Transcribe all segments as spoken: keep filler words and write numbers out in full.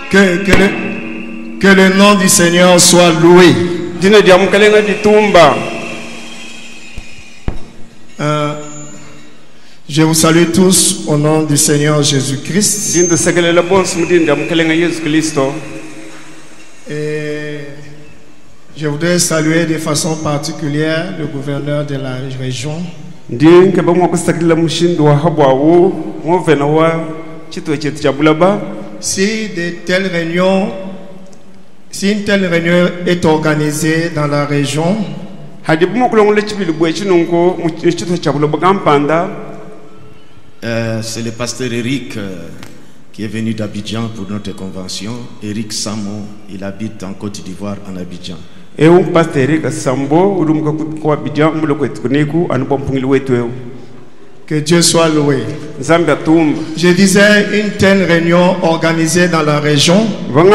Que, que, le, que le nom du Seigneur soit loué. Euh, je vous salue tous au nom du Seigneur Jésus-Christ. Et je voudrais saluer de façon particulière le gouverneur de la région. Si de telles réunions, si une telle réunion est organisée dans la région, euh, c'est le pasteur Eric euh, qui est venu d'Abidjan pour notre convention. Eric Samo, il habite en Côte d'Ivoire, en Abidjan. Que Dieu soit loué. Je disais une telle réunion organisée dans la région,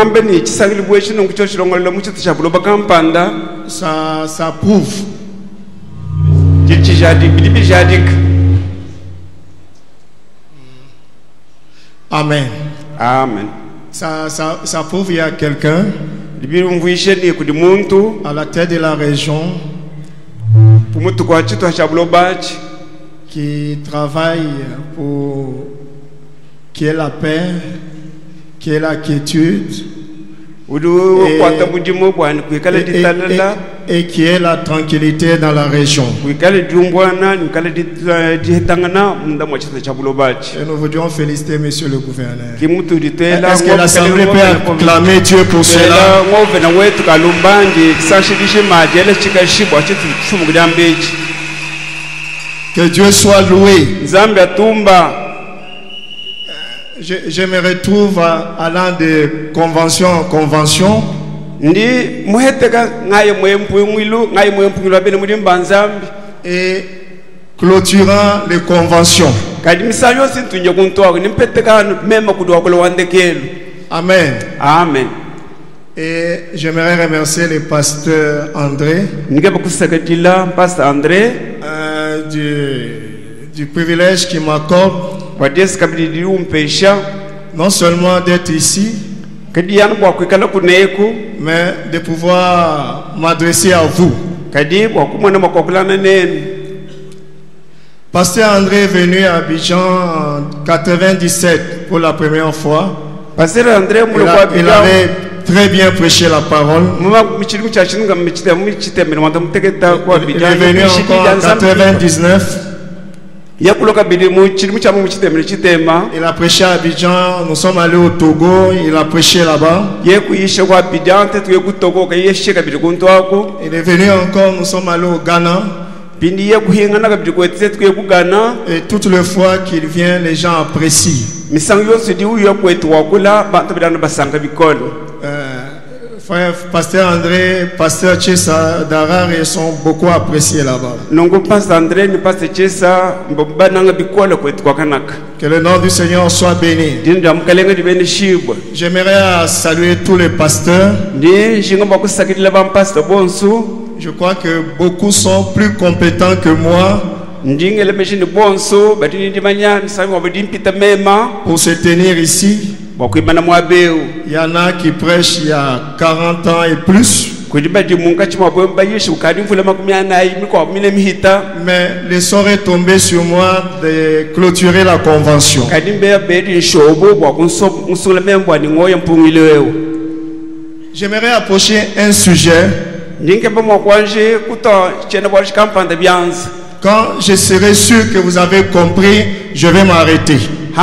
ça, ça prouve. Amen. Amen. Ça, ça, ça prouve qu'il y a quelqu'un à la tête de la région qui travaille pour qu'il y ait la paix, qu'il y ait la quiétude et, et, et, et qu'il y ait la tranquillité dans la région. Et nous voudrions féliciter Monsieur le gouverneur. Est-ce que l'Assemblée peut acclamer Dieu pour cela? Que Dieu soit loué. Je, je me retrouve allant de convention en convention. Et clôturant les conventions. Amen. Amen. Et j'aimerais remercier le pasteur André, euh, du, du privilège qu'il m'accorde non seulement d'être ici, mais de pouvoir m'adresser à vous. Pasteur André est venu à Abidjan en quatre-vingt-dix-sept pour la première fois. Il, a, il avait très bien prêché la parole. Il est venu encore en quatre-vingt-dix-neuf. Il a prêché à Abidjan, nous sommes allés au Togo, il a prêché là-bas. Il est venu encore, nous sommes allés au Ghana. Et toutes les fois qu'il vient, les gens apprécient. Euh, frère, pasteur André, pasteur Chesa Darar, ils sont beaucoup appréciés là-bas. Que le nom du Seigneur soit béni. J'aimerais saluer tous les pasteurs. Je crois que beaucoup sont plus compétents que moi pour se tenir ici. Il y en a qui prêchent il y a quarante ans et plus. Mais le sort est tombé sur moi de clôturer la convention. J'aimerais approcher un sujet. Quand je serai sûr que vous avez compris, je vais m'arrêter.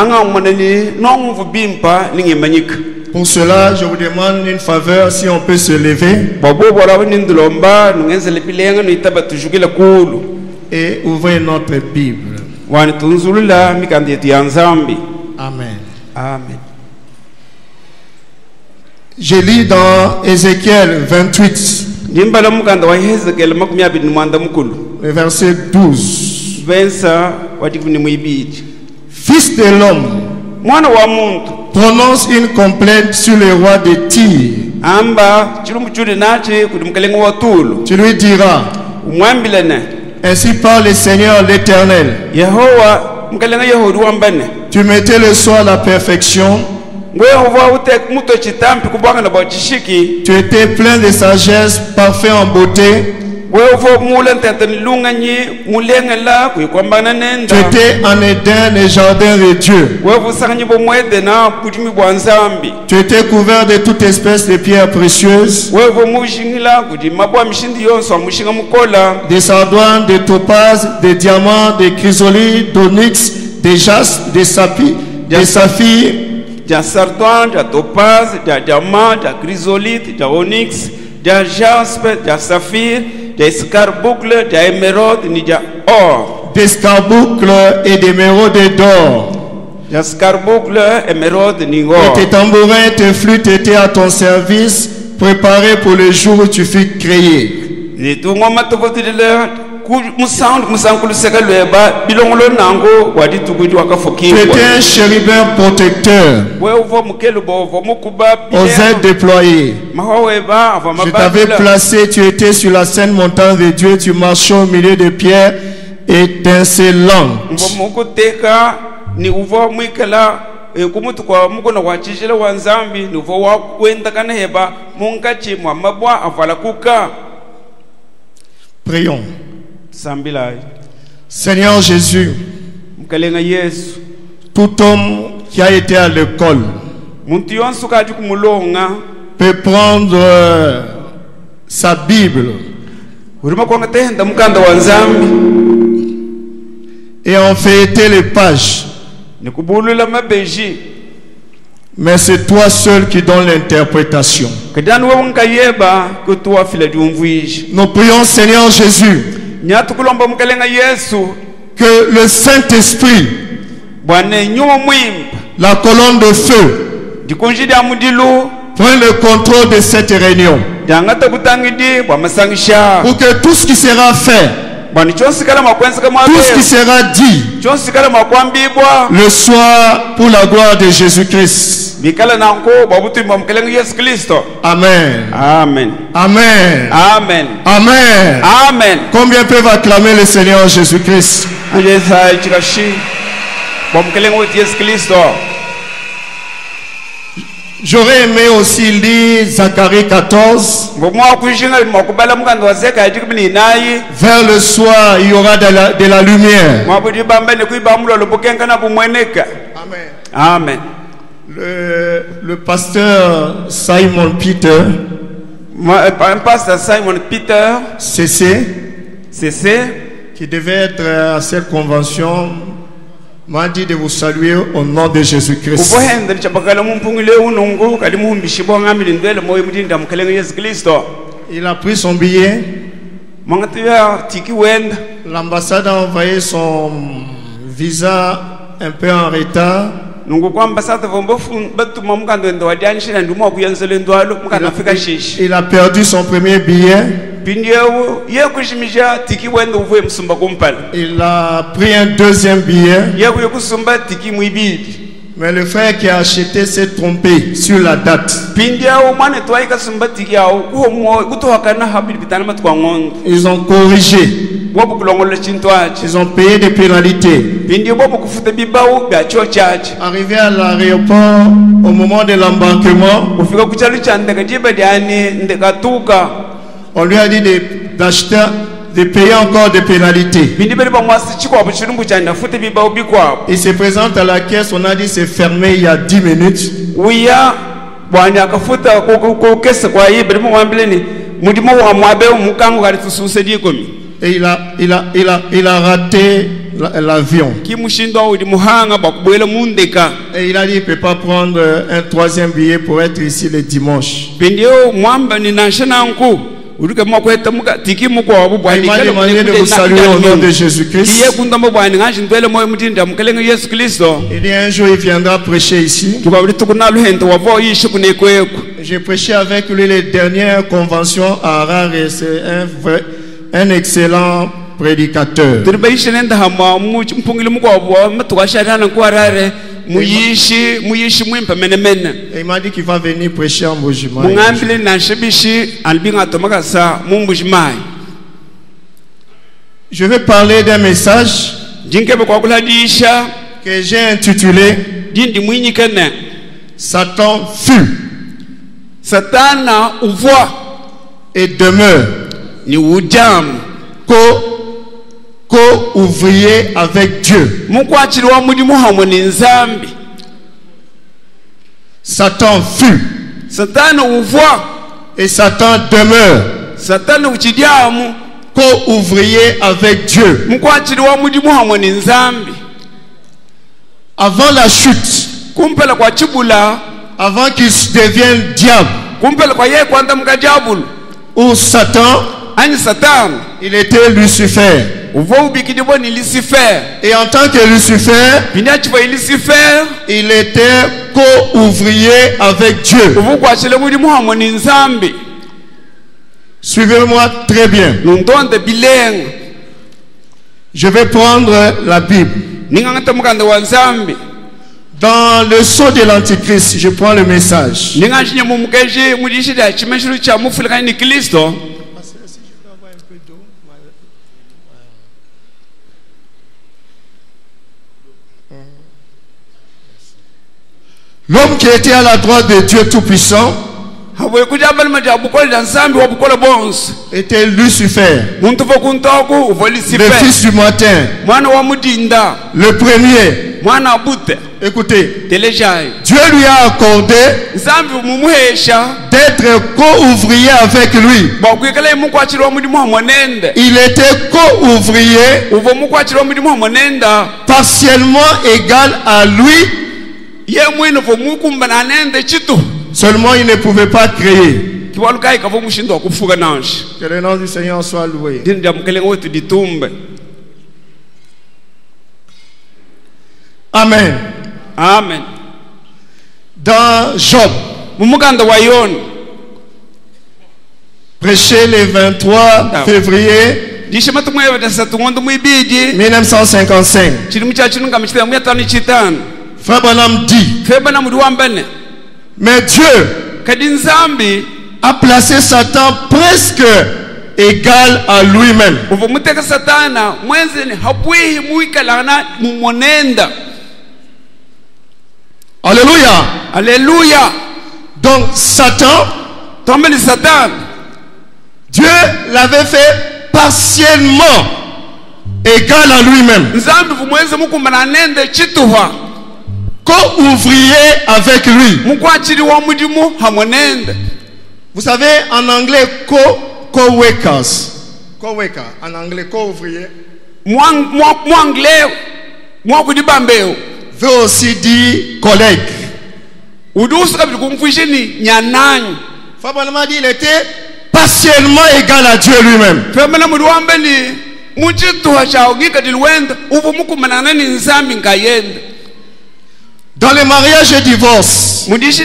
Pour cela, je vous demande une faveur, si on peut se lever et ouvrir notre Bible. Amen. Amen. Je lis dans Ézéchiel vingt-huit, le verset douze. Fils de l'homme, prononce une complainte sur le roi de Tyr. Tu lui diras, ainsi parle le Seigneur l'Éternel. Tu mettais le soir à la perfection Tu étais plein de sagesse, parfait en beauté. Tu étais en Éden, le jardin de Dieu. Tu étais couvert de toute espèce de pierres précieuses, des sardoines, des topazes, des diamants, des chrysolites, d'onyx, des jastres, des saphirs, des saphirs, des sardoines, des topazes, des diamants, des chrysolites, des onyx, des jastres, des saphirs, des scarboucles, des émeraudes, ni des or. Des scarboucles et des émeraudes d'or. Des scarboucles, émeraudes, ni or. Et tes tambourins, tes flûtes étaient à ton service, préparés pour le jour où tu fus créé. Tu étais un chérubin protecteur aux ailes déployées. Je t'avais placé, tu étais sur la sainte montagne de Dieu, tu marchais au milieu de pierres étincelantes. Prions. Seigneur Jésus, tout homme qui a été à l'école peut prendre euh, sa Bible et en feuilleter les pages. Mais c'est toi seul qui donne l'interprétation. Nous prions, Seigneur Jésus, que le Saint-Esprit, la colonne de feu, prenne le contrôle de cette réunion. Pour que tout ce qui sera fait, tout ce qui sera dit, le soit pour la gloire de Jésus-Christ. Amen. Amen. Amen. Amen. Amen. Amen. Combien peuvent acclamer le Seigneur Jésus-Christ? J'aurais aimé aussi lire Zacharie quatorze. Vers le soir, il y aura de la, de la lumière. Amen. Amen. Le, le pasteur Simon Peter, un pasteur Simon Peter, C C, C C, qui devait être à cette convention, m'a dit de vous saluer au nom de Jésus-Christ. Il a pris son billet. L'ambassade a envoyé son visa un peu en retard. Il a, il a perdu son premier billet. Il a pris un deuxième billet. Mais le frère qui a acheté s'est trompé sur la date. Ils ont corrigé. Ils ont payé des pénalités. Arrivé à l'aéroport, au moment de l'embarquement, on lui a dit d'acheter, de payer encore des pénalités. Il se présente à la caisse, on a dit c'est fermé il y a dix minutes. Et il a, il a, il a, il a raté l'avion. Et il a dit il ne peut pas prendre un troisième billet pour être ici le dimanche. Il m'a demandé de vous saluer au nom de Jésus-Christ. Il dit un jour il viendra prêcher ici. J'ai prêché avec lui les dernières conventions à Harare et c'est un vrai, un excellent prédicateur. Et il m'a dit qu'il va venir prêcher en Mbuji-Mayi. Je vais parler d'un message que j'ai intitulé Satan fut. Satana uvoa. Et demeure. Ni ujam. Co, co-ouvrier avec Dieu. Mukwachiliwa mudimu hamwe ni nzambi. Satan fut. Satana uvoa. Et Satan demeure. Satana uchidiamu. Co-ouvrier avec Dieu. Mukwachiliwa mudimu hamwe ni nzambi. Avant la chute, kumpela kwa chibula, avant qu'il devienne diable, kumpela kwa yeye kwanda mkajabulu, ou Satan, ani Satan, il était Lucifer. Uvo ubikidibo ni Lucifer. Et en tant que Lucifer, Pinyachiwa Lucifer, il était co-ouvrier avec Dieu. Uvo kwa chile mudimu hamwe ni nzambi. Suivez-moi très bien. Nundonde bileng. Je vais prendre la Bible. Dans le sceau de l'Antichrist, je prends le message. L'homme qui était à la droite de Dieu Tout-Puissant était Lucifer, le fils du matin, le premier. Écoutez, Dieu lui a accordé d'être co-ouvrier avec lui. Il était co-ouvrier partiellement égal à lui. Seulement il ne pouvait pas créer. Que le nom du Seigneur soit loué. Amen. Amen. Dans Job, prêché le vingt-trois février mille neuf cent cinquante-cinq. Frère Branham dit, mais Dieu a placé Satan presque égal à lui-même. Alléluia. Alléluia. Donc Satan, Dieu l'avait fait partiellement égal à lui-même. Co-ouvrier avec lui. Vous savez, en anglais, co, co-workers. Co-worker, en anglais, co-ouvrier. Veut aussi dire collègue. Fabian m'a dit, il était partiellement égal à Dieu lui-même. Dans les mariages et divorces,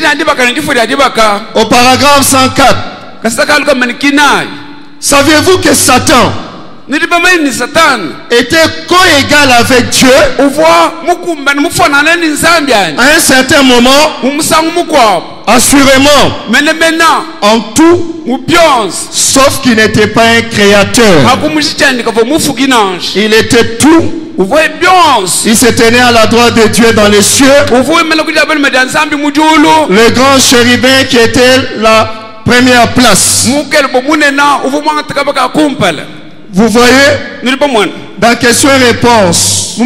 au paragraphe cent quatre, saviez-vous que Satan était co-égal avec Dieu à un certain moment, assurément, en tout, sauf qu'il n'était pas un créateur. Il était tout. Il se tenait à la droite de Dieu dans les cieux. Le grand chérubin qui était la première place. Vous voyez, dans question et réponse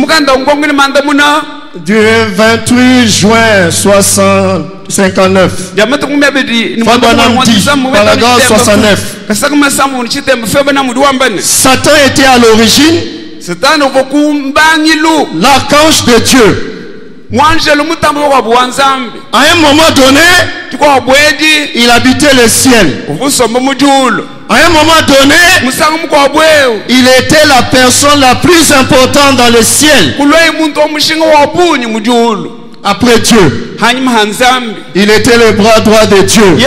du vingt-huit juin cinquante-neuf, paragraphe soixante-neuf, Satan était à l'origine l'archange de Dieu. À un moment donné, il habitait le ciel. À un moment donné, il était la personne la plus importante dans le ciel. Après Dieu, il était le bras droit de Dieu.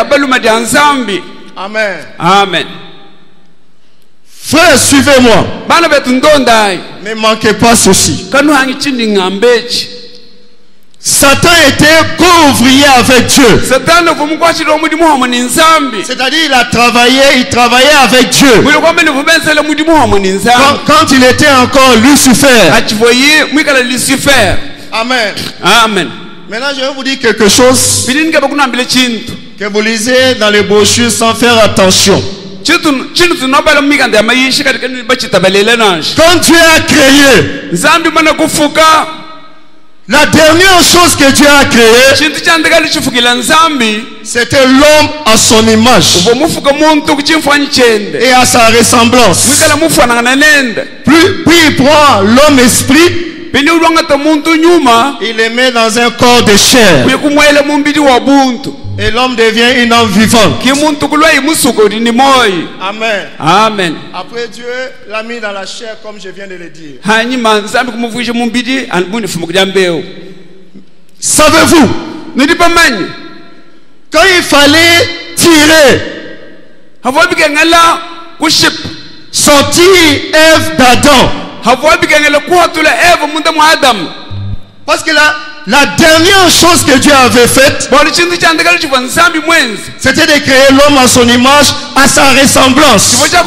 Amen. Amen. Frère, suivez-moi. Ne manquez pas ceci. Satan était co-ouvrier avec Dieu. C'est-à-dire il a travaillé, il travaillait avec Dieu. Quand, quand il était encore Lucifer. Lucifer. Amen. Amen. Maintenant, je vais vous dire quelque chose que vous lisez dans les brochures sans faire attention. Quand Dieu a créé, la dernière chose que Dieu a créée, c'était l'homme à son image et à sa ressemblance. Puis, puis il prend l'homme esprit, il le met dans un corps de chair. Et l'homme devient une âme vivante. Amen. Amen. Après, Dieu l'a mis dans la chair, comme je viens de le dire. Savez-vous, quand il fallait tirer, sortir Ève d'Adam, parce que la, la dernière chose que Dieu avait faite, c'était de créer l'homme à son image, à sa ressemblance. Frère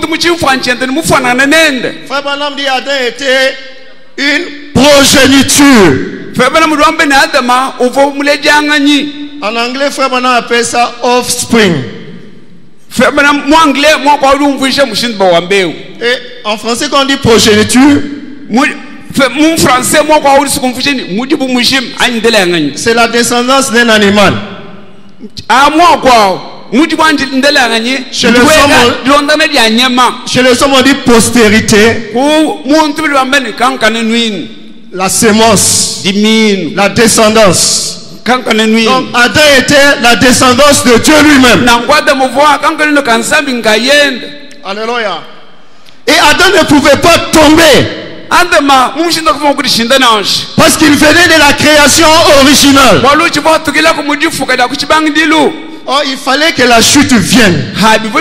Branham dit Adam était une progéniture. En anglais, Frère Branham appelle ça offspring. Et en français, quand on dit progéniture, c'est la descendance d'un animal. Chez les hommes, chez les hommes, on dit postérité, la sémence, la descendance. Donc Adam était la descendance de Dieu lui-même. Alléluia. Et Adam ne pouvait pas tomber, parce qu'il venait de la création originale. Oh, il fallait que la chute vienne.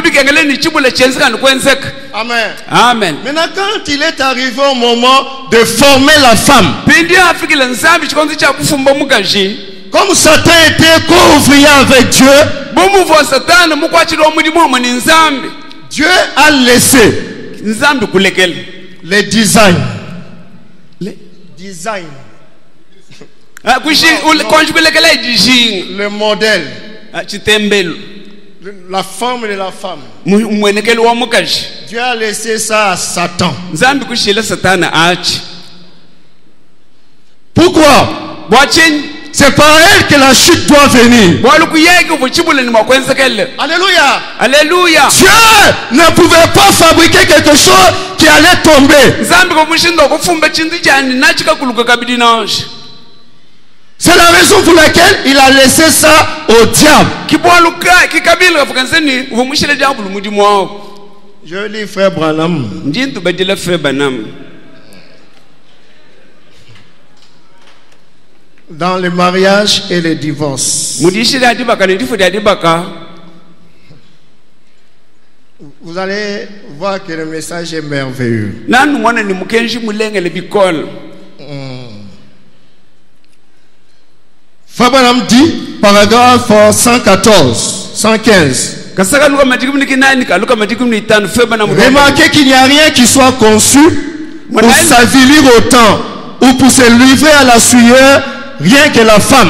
Amen. Amen. Maintenant, quand il est arrivé au moment de former la femme, comme Satan était co-ouvrier avec Dieu, Dieu a laissé les designs. Les designs. Le modèle. La forme de la femme. Dieu a laissé ça à Satan. Pourquoi? C'est par elle que la chute doit venir. Alléluia. Alléluia. Dieu ne pouvait pas fabriquer quelque chose qui allait tomber. C'est la raison pour laquelle il a laissé ça au diable. Je lis Frère Branham. Dans le mariage et le divorce, vous allez voir que le message est merveilleux. Hmm. Fabian dit, paragraphe cent quatorze, cent quinze. Remarquez qu'il n'y a rien qui soit conçu pour s'avilir autant ou pour se livrer à la sueur, rien que la femme.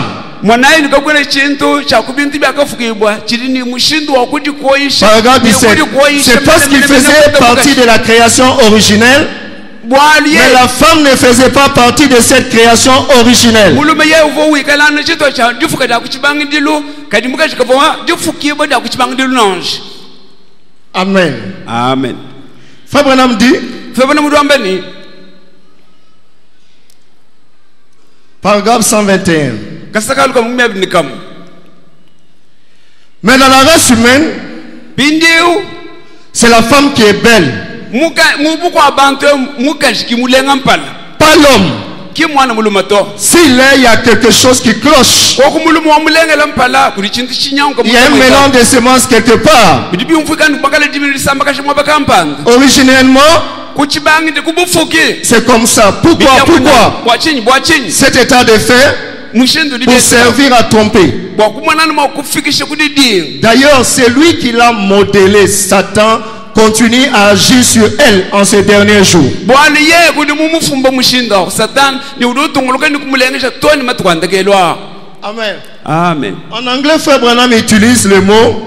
Paragraphe dix-sept. C'est parce qu'il faisait partie de la création originelle, mais la femme ne faisait pas partie de cette création originelle. Amen. Amen. Frère Branham dit, paragraphe cent vingt et un. Mais dans la race humaine, c'est la femme qui est belle, pas l'homme. S'il est, il y a quelque chose qui cloche. Il y a un mélange de semences quelque part. Originellement, c'est comme ça. Pourquoi? Pourquoi cet état de fait? Pour servir à tromper. D'ailleurs, c'est lui qui l'a modélé, Satan, continue à agir sur elle en ces derniers jours. Amen. Amen. En anglais, Frère Branham utilise le mot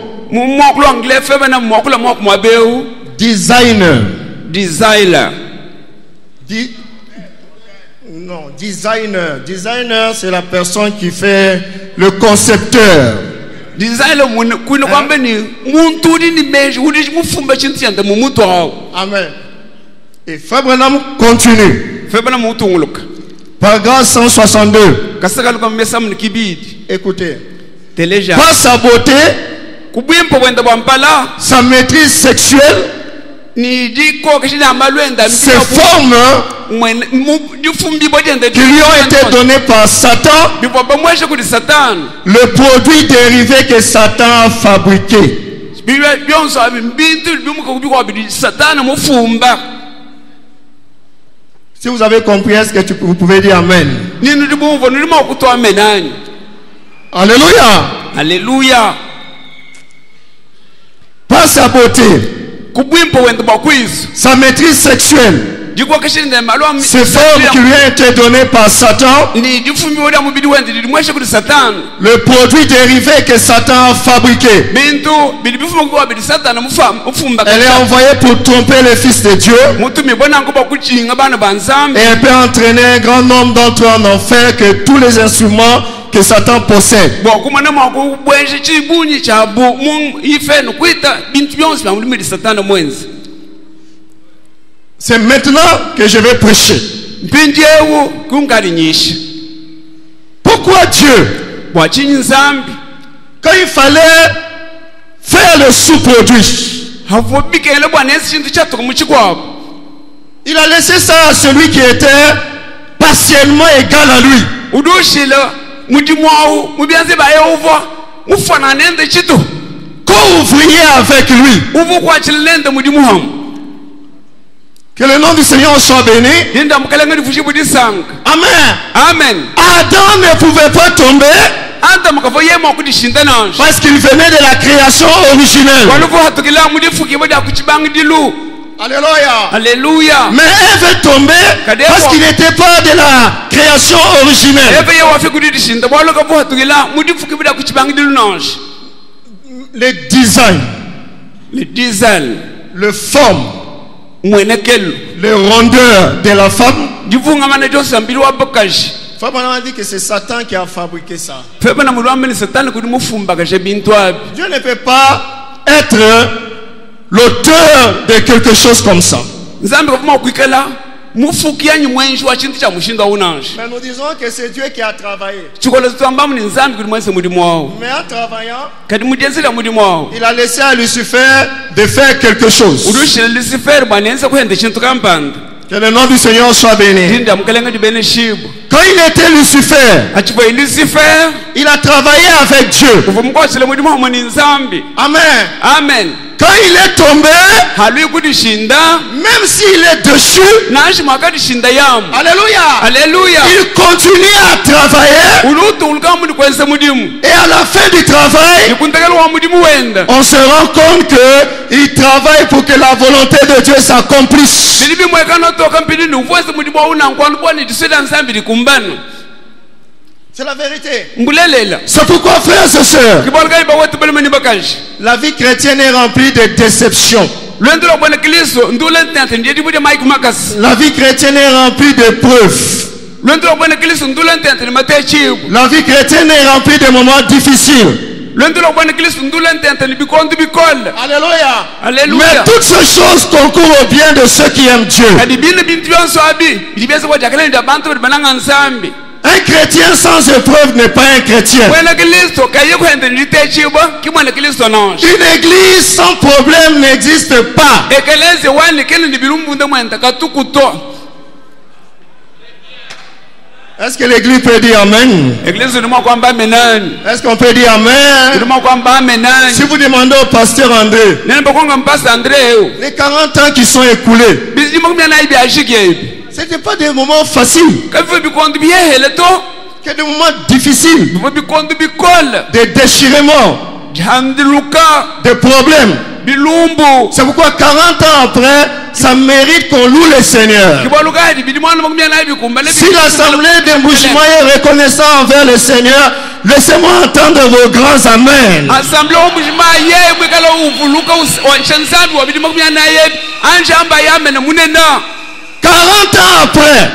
designer. Designer. Di non, designer. Designer, c'est la personne qui fait le concepteur. Designer, Amen. Et Frère Branham continue. Paragraphe cent soixante-deux. Écoutez. Par sa beauté, sa maîtrise sexuelle, ses formes qui lui ont été données par Satan, le produit dérivé que Satan a fabriqué. Si vous avez compris, est-ce que tu, vous pouvez dire Amen? Alléluia. Alléluia. Par sa beauté, sa maîtrise sexuelle, ces formes qui lui ont été données par Satan, le produit dérivé que Satan a fabriqué, elle est envoyée pour tromper les fils de Dieu, et elle peut entraîner un grand nombre d'entre eux en enfer que tous les instruments que Satan possède. C'est maintenant que je vais prêcher. Pourquoi Dieu, quand il fallait faire le sous-produit, il a laissé ça à celui qui était partiellement égal à lui? Co-ouvrier avec lui. Que le nom du Seigneur soit béni. Amen. Amen. Adam ne pouvait pas tomber parce qu'il venait de la création originelle. Alléluia. Alléluia. Mais Ève est tombée parce qu'il n'était pas de la création originelle. Le design, le design, le forme, le rondeur de la femme. Femme a dit que c'est Satan qui a fabriqué ça. Dieu ne peut pas être l'auteur de quelque chose comme ça. Mais nous disons que c'est Dieu qui a travaillé. Mais en travaillant, il a laissé à Lucifer de faire quelque chose. Que le nom du Seigneur soit béni. Quand il était Lucifer, il a travaillé avec Dieu. Amen. Amen. Quand il est tombé, même s'il est dessus, alléluia, alléluia, il continue à travailler. Et à la fin du travail, on se rend compte qu'il travaille pour que la volonté de Dieu s'accomplisse. C'est la vérité. C'est pourquoi, frères et sœurs, la vie chrétienne est remplie de déceptions. La vie chrétienne est remplie de preuves. La vie chrétienne est remplie de moments difficiles. Alléluia. Alléluia. Mais toutes ces choses concourent au bien de ceux qui aiment Dieu. Un chrétien sans épreuve n'est pas un chrétien. Une église sans problème n'existe pas. Est-ce que l'église peut dire Amen? Est-ce qu'on peut dire Amen? Si vous demandez au pasteur André, les quarante ans qui sont écoulés, ce n'était pas des moments faciles, que des moments difficiles, des déchirements, des problèmes. C'est pourquoi quarante ans après, ça mérite qu'on loue le Seigneur. Si l'assemblée d'Embouchement est reconnaissante envers le Seigneur, laissez-moi entendre vos grands amen. quarante ans après,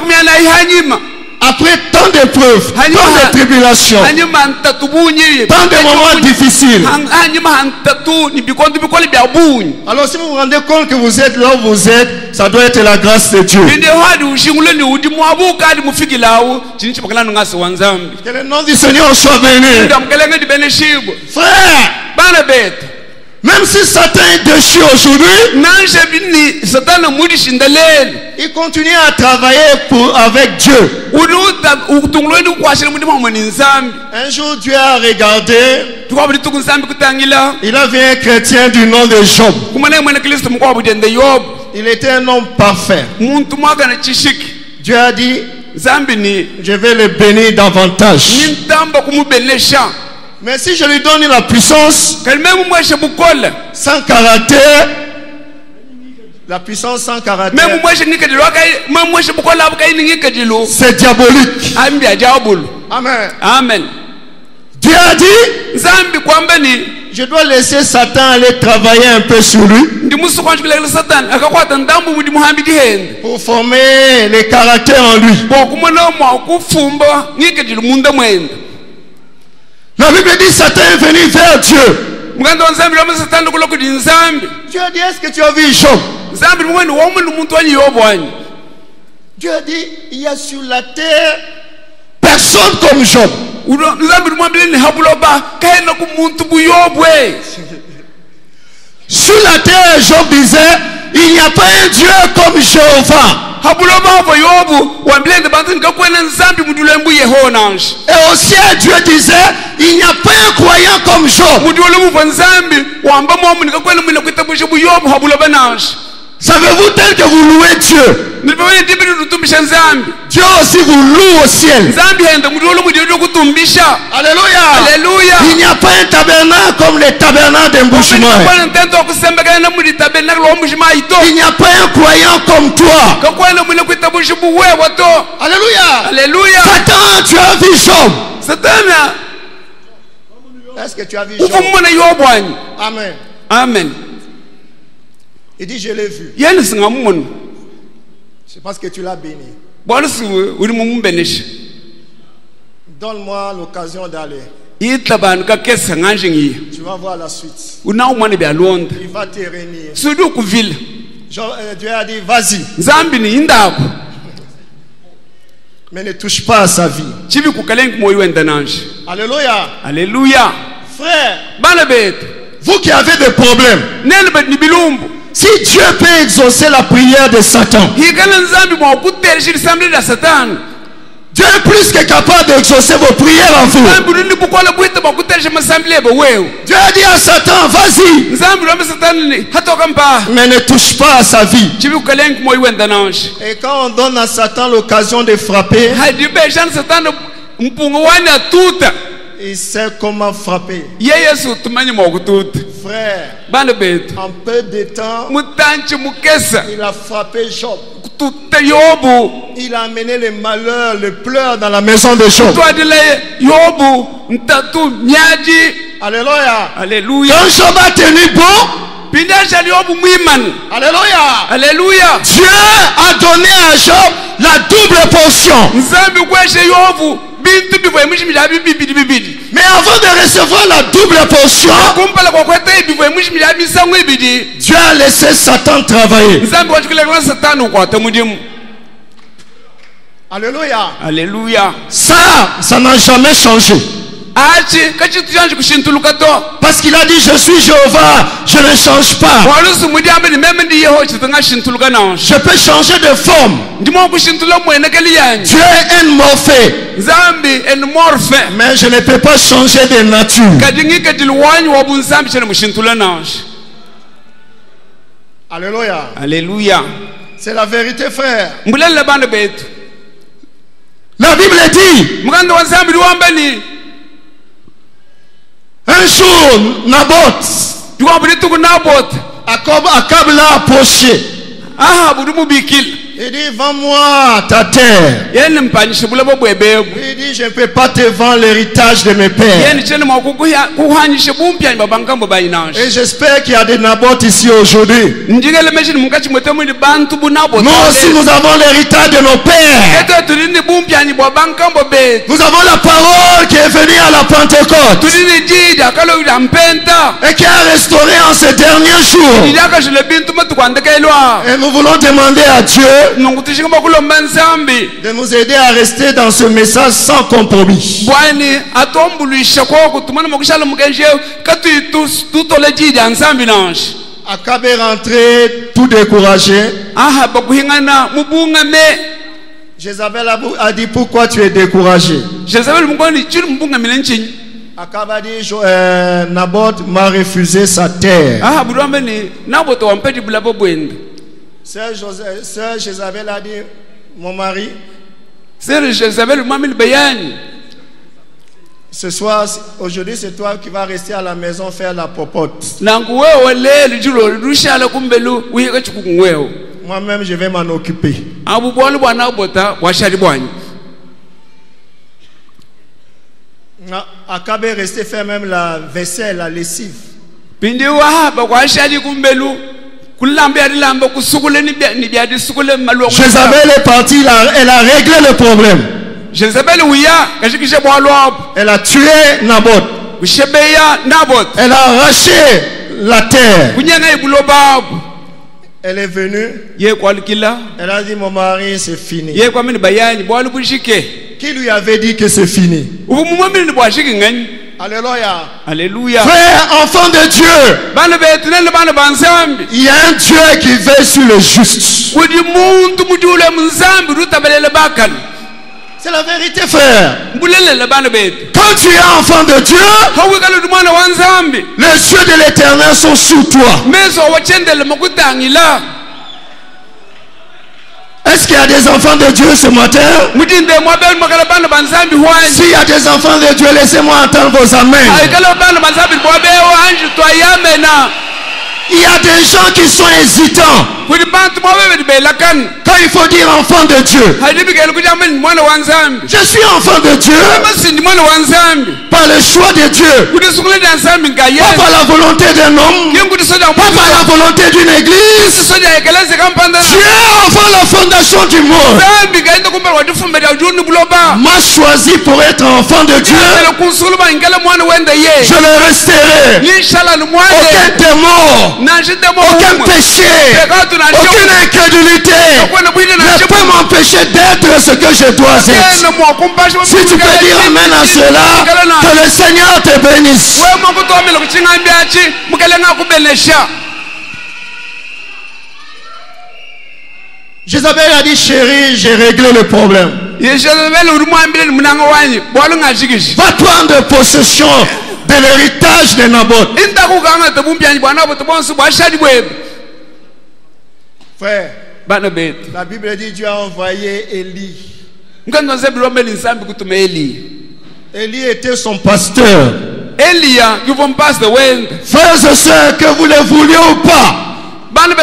après tant d'épreuves, tant de tribulations, tant de moments difficiles. Alors si vous vous rendez compte que vous êtes là où vous êtes, ça doit être la grâce de Dieu. Que le nom du Seigneur soit béni. Frère, même si Satan est déchu aujourd'hui, il continue à travailler pour, avec Dieu. Un jour, Dieu a regardé. Il a vu un chrétien du nom de Job. Il était un homme parfait. Dieu a dit, je vais le bénir davantage. Mais si je lui donne la puissance sans caractère, la puissance sans caractère, c'est diabolique. Amen. Amen. Dieu a dit, je dois laisser Satan aller travailler un peu sur lui pour former les caractères en lui. La Bible dit Satan est venu vers Dieu. Dieu a dit, est-ce que tu as vu Job? Dieu a dit, il y a sur la terre personne comme Job. Sur la terre, Job disait, il n'y a pas un Dieu comme Jéhovah. Et au ciel, Dieu disait, il n'y a pas un croyant comme Job. Savez-vous tel que vous louez Dieu, Dieu aussi vous loue au ciel. Alléluia. Alléluia. Il n'y a pas un tabernacle comme les tabernacles d'Embouchement. Il n'y a pas un croyant comme toi. Alléluia. Alléluia. Satan, tu as vu Job. Est-ce que tu as vu Job? Amen. Amen. Il dit, je l'ai vu. C'est parce que tu l'as béni. Donne-moi l'occasion d'aller. Tu vas voir la suite. Il va te réunir. Dieu a dit, vas-y. Mais ne touche pas à sa vie. Alléluia. Alléluia. Frère, vous qui avez des problèmes, si Dieu peut exaucer la prière de Satan, Dieu est plus que capable d'exaucer vos prières en vous. Dieu a dit à Satan, vas-y, mais ne touche pas à sa vie. Et quand on donne à Satan l'occasion de frapper, il sait comment frapper. Frère, en peu de temps, il a frappé Job. Il a amené les malheurs, les pleurs dans la maison de Job. Alléluia. Alléluia. Quand Job a tenu bon, Alléluia. Alléluia. Dieu a donné à Job la double portion. Mais avant de recevoir la double portion, Dieu a laissé Satan travailler. Alléluia. Alléluia. Ça, ça n'a jamais changé. Parce qu'il a dit, je suis Jéhovah, je ne change pas. Je peux changer de forme. Dieu est un morphée. Mais je ne peux pas changer de nature. Alléluia. Alléluia. C'est la vérité, frère. La Bible dit, un jour, Naboth, Akab l'a approché. Il dit, vends-moi ta terre. Il dit, je ne peux pas te vendre l'héritage de mes pères. Et j'espère qu'il y a des Naboth ici aujourd'hui. Nous aussi, nous avons l'héritage de nos pères. Nous avons la parole qui est venue à la Pentecôte et qui a restauré en ces derniers jours. Et nous voulons demander à Dieu de nous aider à rester dans ce message sans compromis. Akab est rentré tout découragé. Jézabel a dit, pourquoi tu es découragé? Akab a dit, euh, Naboth m'a refusé sa terre. Sœur Jézabel a dit, mon mari, ce soir, aujourd'hui, c'est toi qui vas rester à la maison faire la popote. Moi-même, je vais m'en occuper. Akab est resté faire même la vaisselle, la lessive. Jézabel est partie, elle a réglé le problème. Elle a tué Naboth. Elle a arraché la terre. Elle est venue. Elle a dit, mon mari, c'est fini. Qui lui avait dit que c'est fini? Alléluia. Alléluia. Frère, enfant de Dieu, il y a un Dieu qui veille sur le juste. C'est la vérité, frère. Quand tu es enfant de Dieu, les yeux de l'Éternel sont sur toi. Est-ce qu'il y a des enfants de Dieu ce matin? S'il y a des enfants de Dieu, laissez-moi entendre vos amens. Il y a des gens qui sont hésitants. Quand il faut dire enfant de Dieu, je suis enfant de Dieu par le choix de Dieu, pas par la volonté d'un homme, pas par la volonté d'une église. Dieu enfant la fondation du monde m'a choisi pour être enfant de Dieu. Je le resterai. Aucun démon, aucun péché, aucune incrédulité ne peut m'empêcher d'être ce que je dois être. Si tu peux dire amen à cela, que le Seigneur te bénisse. Jézabel a dit, chérie, j'ai réglé le problème. Va prendre possession de l'héritage de Naboth. Frère, la Bible dit Dieu a envoyé Élie. Élie était son pasteur. Frères et sœurs, que vous le vouliez ou pas, le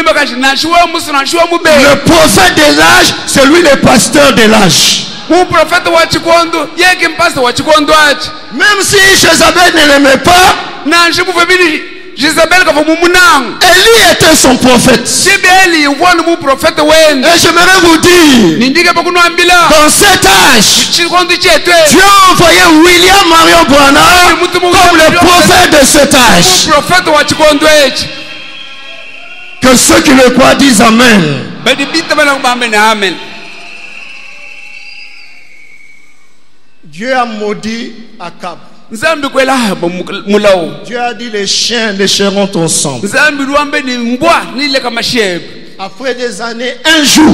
prophète de l'âge, c'est lui le pasteur de l'âge. Même si Jézabel ne l'aimait pas, Élie était son prophète. Et j'aimerais vous dire, dans cet âge, Dieu a envoyé William Marion Branham comme le prophète de cet âge. Que ceux qui le croient disent amen. Dieu a maudit Akab. Dieu a dit, les chiens lécheront ton sang. Après des années, un jour,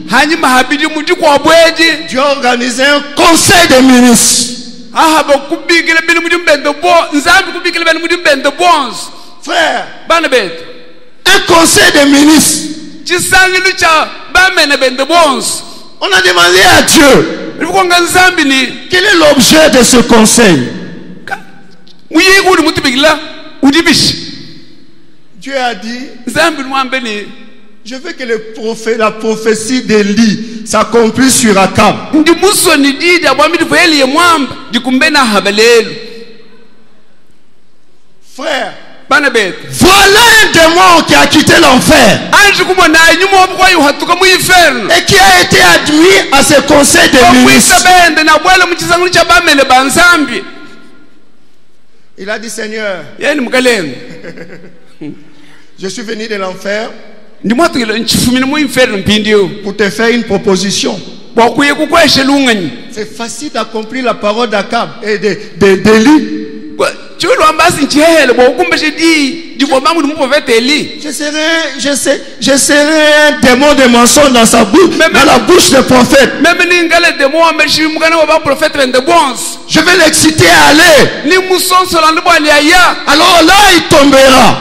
Dieu a organisé un conseil de ministres. Frère, un conseil de ministres. On a demandé à Dieu, quel est l'objet de ce conseil? Dieu a dit, je veux que le prophète, la prophétie d'Élie s'accomplisse sur Akab. Frère, voilà un démon qui a quitté l'enfer et qui a été admis à ce conseil des ministres. Il a dit, Seigneur, je suis venu de l'enfer pour te faire une proposition. C'est facile d'accomplir la parole d'Akab et d'Élie. Je serai, je sais, je serai un démon de mensonge dans sa bouche, dans la bouche des prophètes. Je vais l'exciter à aller. Alors là, il tombera.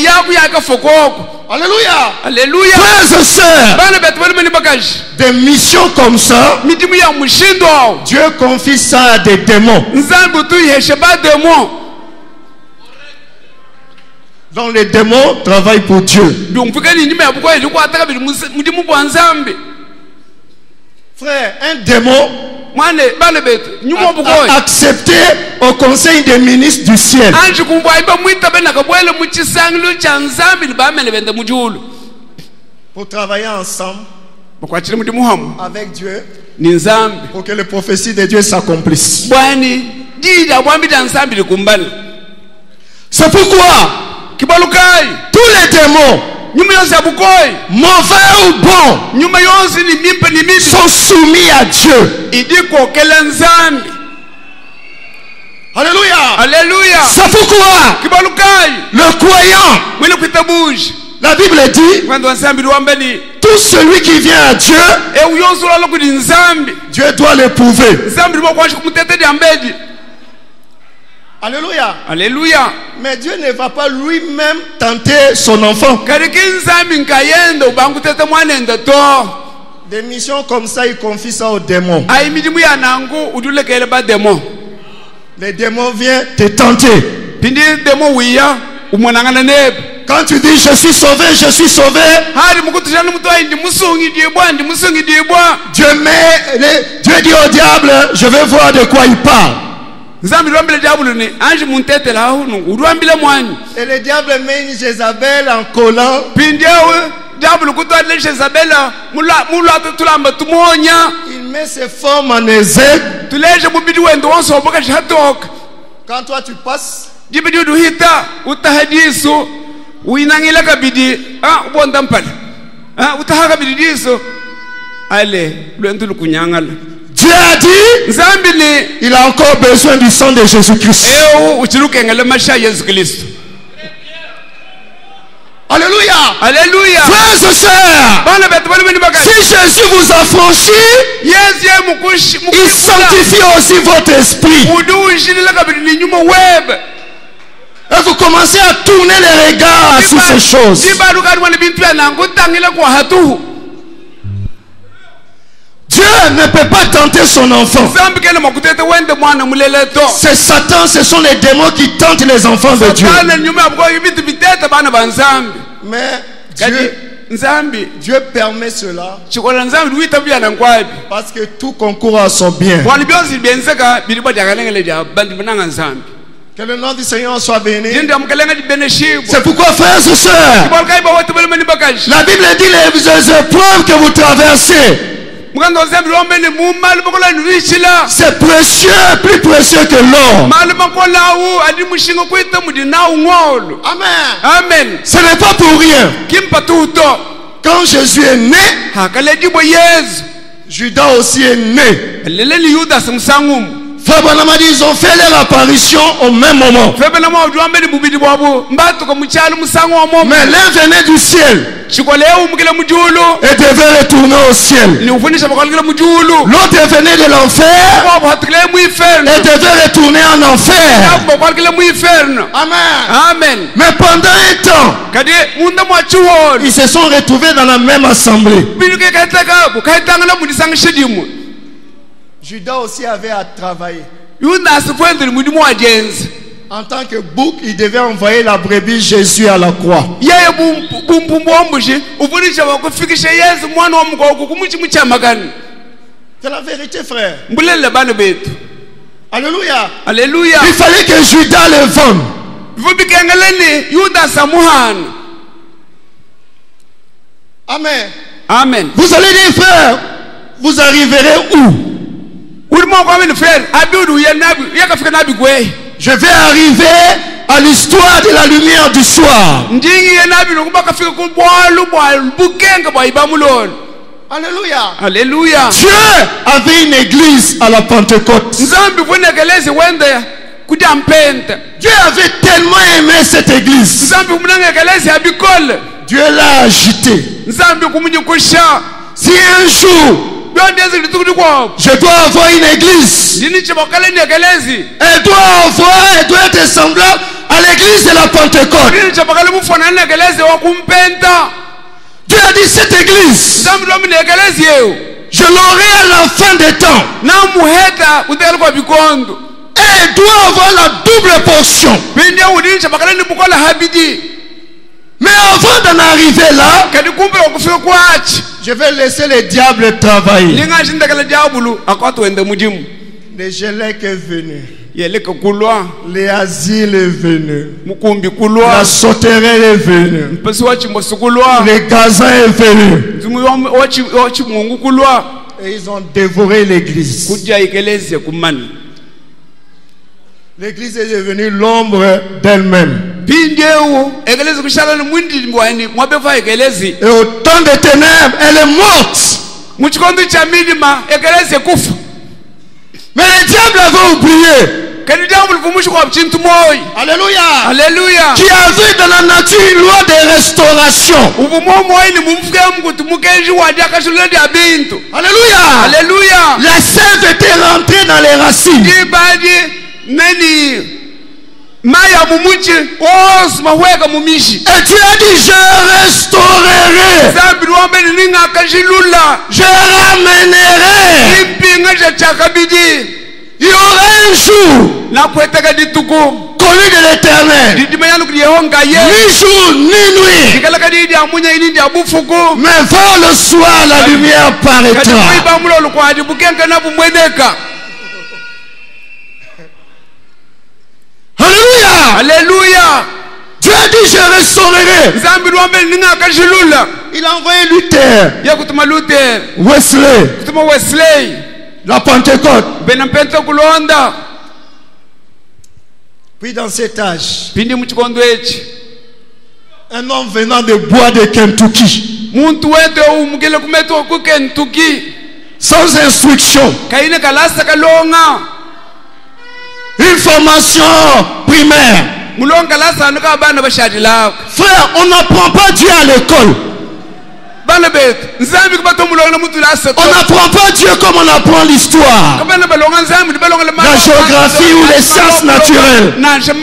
Alléluia. Alléluia. Frères et sœurs, des missions comme ça, Dieu confie ça à des démons. Donc les démons travaillent pour Dieu. Frère, un démon a accepté au conseil des ministres du ciel. Pour travailler ensemble avec Dieu, pour que les prophéties de Dieu s'accomplissent. C'est pourquoi tous les démons, mauvais ou bons, sont soumis à Dieu. Alléluia. Alléluia. C'est pourquoi le croyant, la Bible dit, tout celui qui vient à Dieu, Dieu doit l'éprouver. Alléluia. Alléluia. Mais Dieu ne va pas lui-même tenter son enfant. Des missions comme ça, il confie ça aux démons. Les démons viennent te tenter. Quand tu dis je suis sauvé, je suis sauvé, Dieu met, Dieu dit au diable, je vais voir de quoi il parle. Et le diable met une Jézabel en collant. Il met ses formes en Ézèque. Quand toi tu passes, Dieu a dit, il a encore besoin du sang de Jésus-Christ. Alléluia. Alléluia. Frères et sœurs, si Jésus vous a franchi, il sanctifie aussi votre esprit. Et vous commencez à tourner les regards sur ces choses. Dieu ne peut pas tenter son enfant. C'est Satan, ce sont les démons qui tentent les enfants de Dieu. Mais Dieu, Dieu permet cela parce que tout concourt à son bien. Que le nom du Seigneur soit béni. C'est pourquoi, frères et sœurs, la Bible dit les épreuves que vous traversez, c'est précieux, plus précieux que l'or. Amen. Amen. Ce n'est pas pour rien. Quand Jésus est né, Judas aussi est né. Frère Branham a dit, ils ont fait leur apparition au même moment. Mais l'un venait du ciel et devait retourner au ciel. L'autre venait de l'enfer et devait retourner en enfer. Amen. Amen. Mais pendant un temps, ils se sont retrouvés dans la même assemblée. Judas aussi avait à travailler. En tant que bouc, il devait envoyer la brebis Jésus à la croix. C'est la vérité, frère. Alléluia. Alléluia. Il fallait que Judas le vende. Amen. Amen. Vous allez dire, frère, vous arriverez où? Je vais arriver à l'histoire de la lumière du soir. Alléluia. Alléluia. Dieu avait une église à la Pentecôte. Dieu avait tellement aimé cette église. Dieu l'a agité. Si un jour je dois avoir une église, elle doit avoir, elle doit être semblable à l'église de la Pentecôte. Dieu a dit cette église, je l'aurai à la fin des temps. Et elle doit avoir la double portion. Mais avant d'en arriver là, je vais laisser les diables travailler. Les Gélèques est venu. Les asiles est venu. La sauterelle est venue. Les gazans est venu. Et ils ont dévoré l'église. L'église est devenue l'ombre d'elle-même. Et au temps des ténèbres, elle est morte. Mais le diable avait oublié. Alléluia. Alléluia. Qui avait dans la nature une loi de restauration. Alléluia. Alléluia. La sève était rentrée dans les racines. Et Dieu a dit, je restaurerai, je ramènerai. Il y aura un jour connu de l'Éternel, ni jour ni nuit, mais vers le soir la lumière paraîtra. Alléluia. Alléluia. Dieu a dit, je restaurerai. Il a envoyé Luther, Wesley, la Pentecôte. Puis dans cet âge, un homme venant de bois de Kentucky, sans instruction, une formation primaire. Frère, on n'apprend pas Dieu à l'école. On n'apprend pas Dieu comme on apprend l'histoire, la géographie ou les sciences naturelles.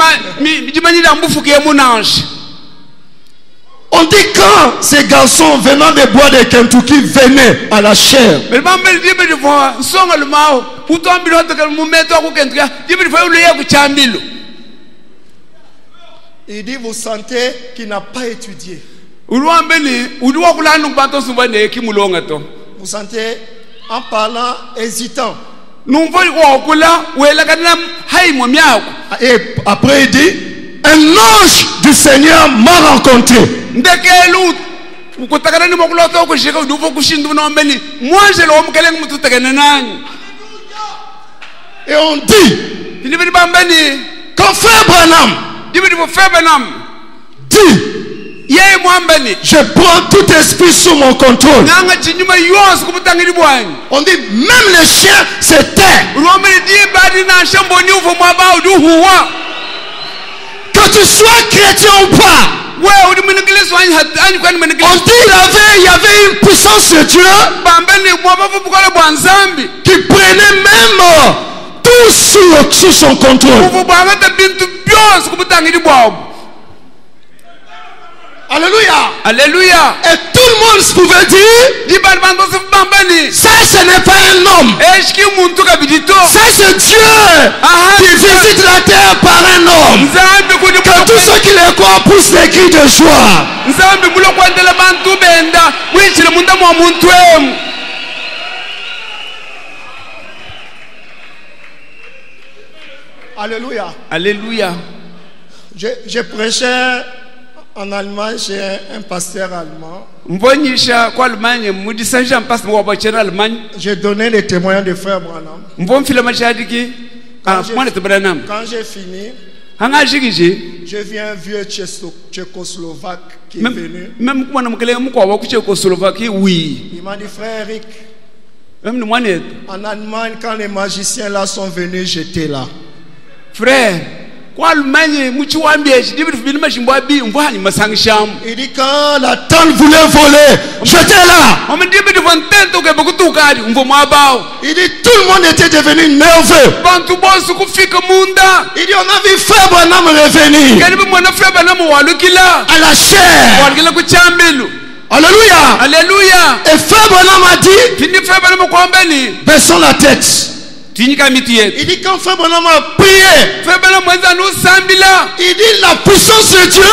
On dit quand ces garçons venant des bois de Kentucky venaient à la chair, il dit, vous sentez qu'il n'a pas étudié. Vous sentez en parlant hésitant. Et après il dit, un ange du Seigneur m'a rencontré. Et on dit, quand frère Branham dit, je prends tout esprit sous mon contrôle, on dit, même les chiens se taisent. Que tu sois chrétien ou pas, on dit il y avait, il y avait une puissance de Dieu qui prenait même tout sous, sous son contrôle. Alléluia. Alléluia. Et tout le monde pouvait dire, ça ce n'est pas un homme. Ça c'est Dieu qui visite la terre par un homme. Que tous ceux qui les croient poussent des cris de joie. Alléluia. Alléluia. Je, je prêchais en Allemagne chez un, un pasteur allemand. J'ai donné les témoignages de frère Branham. Quand j'ai fini, j'ai vu un vieux tchécoslovaque qui est venu. Il m'a dit, frère Eric, en Allemagne, quand les magiciens là sont venus, j'étais là. Frère, il dit quand la tante voulait voler, j'étais là. Il dit tout le monde était devenu nerveux. Il dit on a vu frère Branham revenir à la chair. Alléluia. Alléluia. Et frère Branham a dit, baissons la tête. Il dit quand frère Branham a prié, il dit la puissance de Dieu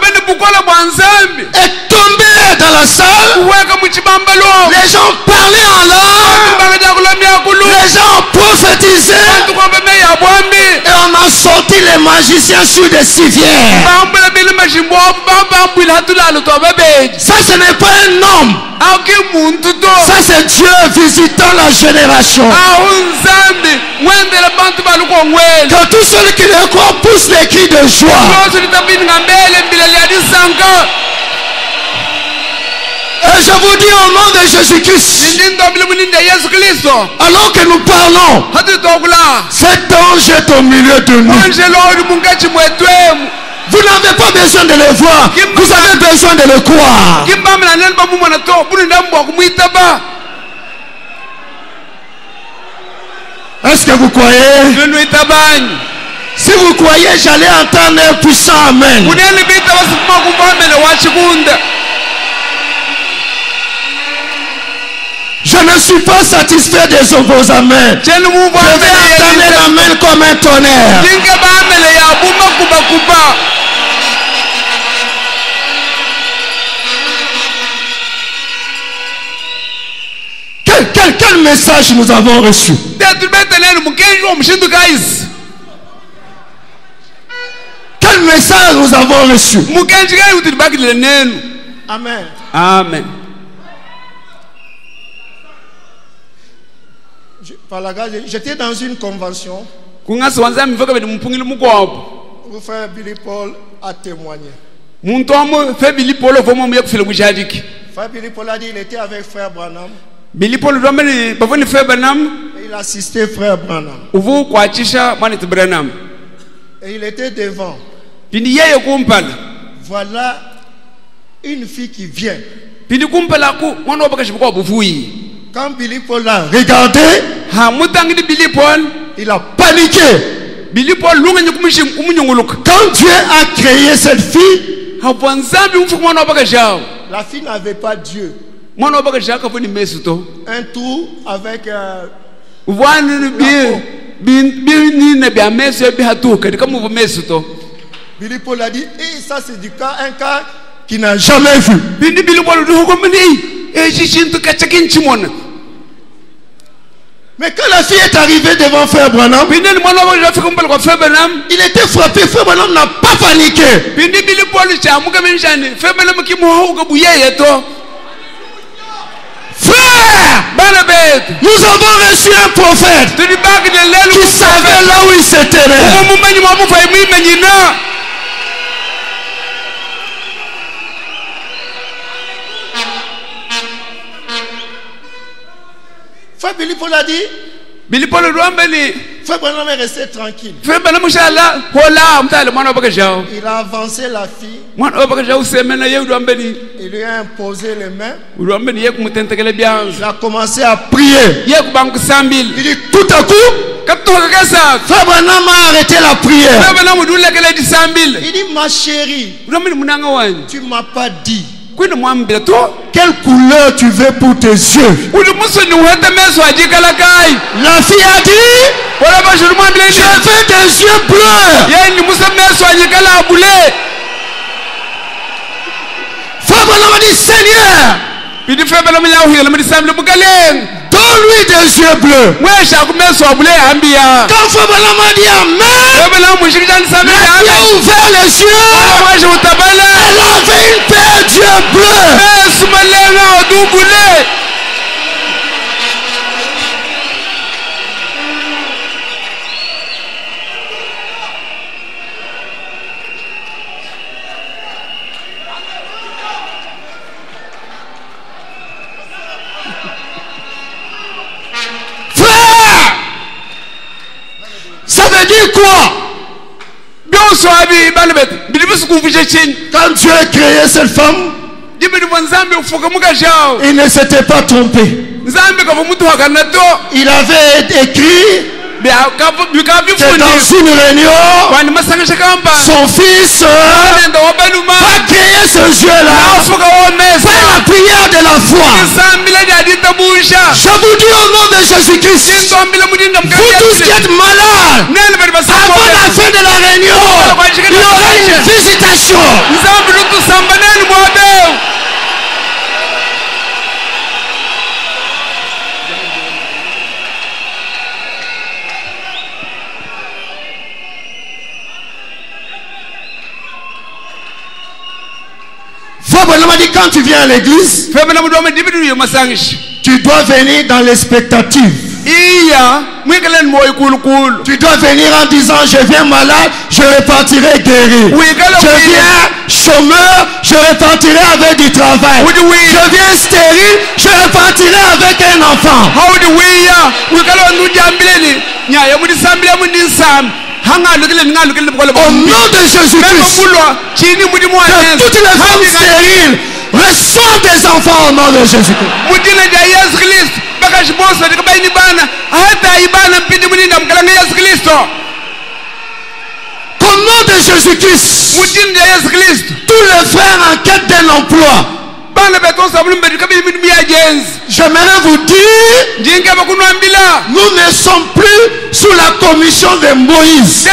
est tombée dans la salle. Les gens parlaient en langue, les gens prophétisaient, et on a sorti les magiciens sur des civières. Ça ce n'est pas un homme. Ça c'est Dieu visitant la génération. Que tous ceux qui le croient poussent les cris de joie. Et je vous dis au nom de Jésus-Christ, alors que nous parlons, cet ange est au milieu de nous. Vous n'avez pas besoin de le voir, vous avez besoin de le croire. Est-ce que vous croyez? Si vous croyez, j'allais entendre un puissant amen. Je ne suis pas satisfait de vos amens. Je vais entendre l'amen comme un tonnerre. Quel, quel, quel message nous avons reçu? Quel message nous avons reçu? Amen. Amen. J'étais dans une convention où frère Billy Paul a témoigné. Frère Billy Paul a dit qu'il était avec frère Branham. Billy Paul frère Branham. Et il assistait frère Branham. Et il était devant. Voilà une fille qui vient. Quand Billy Paul l'a regardé, il a paniqué. Quand Dieu a créé cette fille, la fille n'avait pas Dieu. Un trou avec euh, Billy Paul a dit, et ça c'est du cas, un cas qu'il n'a jamais vu. Mais quand la fille est arrivée devant frère Branham, il était frappé. Frère Branham n'a pas paniqué. Frère, nous avons reçu un prophète qui savait là où il se tenait. Frère Billy Paul a dit, Billy Paul frère Branham est resté tranquille. Il a avancé la fille. Il lui a imposé les mains. Il a commencé à prier. Il dit tout à coup, Frère Branham a arrêté la prière. Il dit ma chérie, tu ne m'as pas dit quelle couleur tu veux pour tes yeux. La fille a dit, je veux des yeux bleus. Frère Branham a dit, Seigneur, donne-lui des yeux bleus. Quand Frère Branham a dit Amen, elle a ouvert les yeux. Elle avait une paire d'yeux bleus. Ça veut dire quoi? Quand Dieu a créé cette femme, il ne s'était pas trompé. Il avait écrit que dans une réunion, son fils va créer ce jeu-là par la prière de la foi. Je vous dis au nom de Jésus-Christ, vous tous qui êtes malades, avant la fin de la réunion, il y aura une visitation. Frère dit quand tu viens à l'église, tu dois venir dans l'expectative. Tu dois venir en disant je viens malade, je repartirai guéri. Je viens chômeur, je repartirai avec du travail. Je viens stérile, je repartirai avec un enfant. Au nom de Jésus-Christ, que toutes les femmes stériles reçoivent des enfants au nom de Jésus-Christ. Au nom de Jésus-Christ, tous les frères en quête d'un emploi, j'aimerais vous dire, nous ne sommes plus sous la commission de Moïse.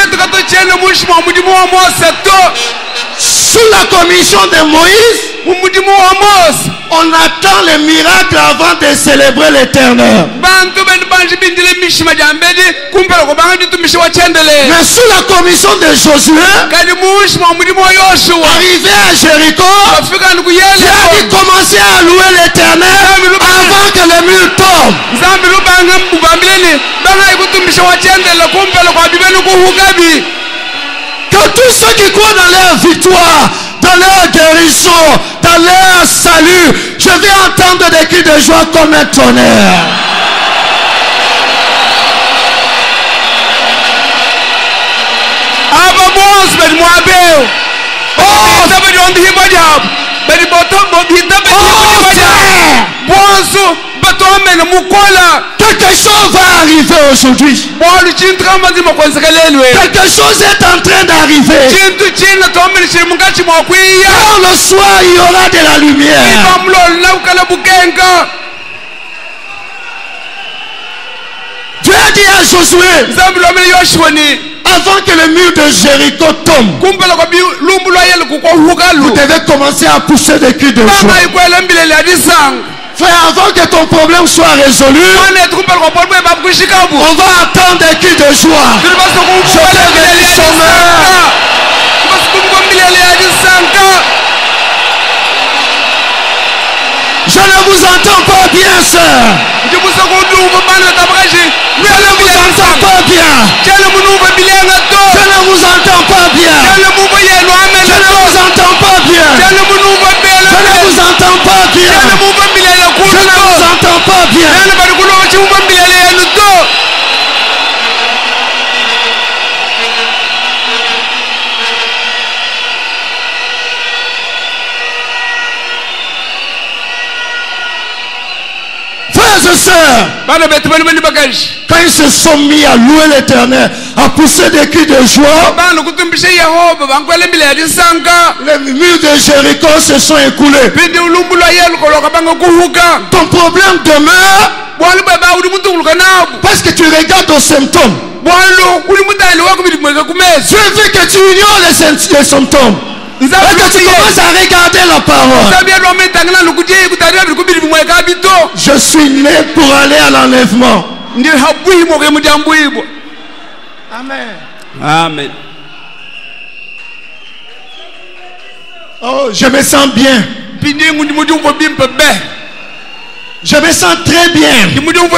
Sous la commission de Moïse, on attend les miracles avant de célébrer l'Éternel. Mais sous la commission de Josué, arrivé à Jéricho, il a dit commencer à louer l'Éternel avant que le mur tombe. Que tous ceux qui croient dans leur victoire, dans leur guérison, dans leur salut, je vais entendre des cris de joie comme un tonnerre. Quelque chose va arriver aujourd'hui. Quelque chose est en train d'arriver. Quand le soir il y aura de la lumière. Dieu a dit à Josué, avant que le mur de Jéricho tombe, vous devez commencer à pousser des cris de joie. Frère, avant que ton problème soit résolu, on va attendre des cris de joie. Je vais venir chômeur. Je ne vous entends pas bien, sœur. Je ne vous entends pas bien. Je ne vous entends pas bien. Je ne vous entends pas bien. Je ne vous entends pas bien. Je ne vous entends pas bien. Je ne vous entends pas bien. et sœurs, quand ils se sont mis à louer l'Éternel, à pousser des cris de joie, les murs de Jéricho se sont écoulés. Ton problème demeure parce que tu regardes aux symptômes. Je veux que tu ignores les symptômes et que tu commences à regarder la parole. Je suis né pour aller à l'enlèvement. Amen. Amen. Oh, je me sens bien. Je me sens très bien.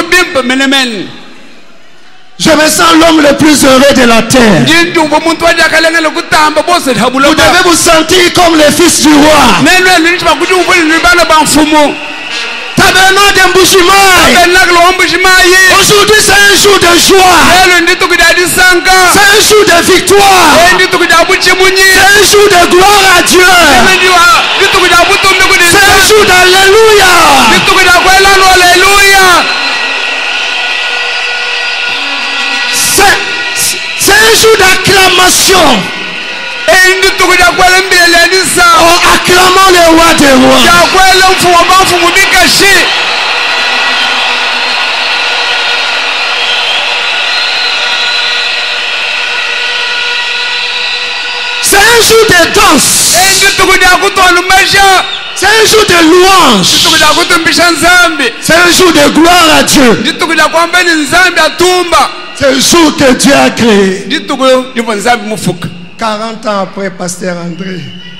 Je me sens l'homme le plus heureux de la terre. Vous devez vous sentir comme le fils du roi. Tabernacle d'Embouchemaille. Aujourd'hui c'est un jour de joie. C'est un jour de victoire. C'est un jour de gloire à Dieu. C'est un jour d'alléluia. C'est un jour d'acclamation. Oh, acclamons le roi des rois. C'est un jour de danse. C'est un jour de louange. C'est un jour de gloire à Dieu. C'est un jour que Dieu a créé. quarante ans après Pasteur André.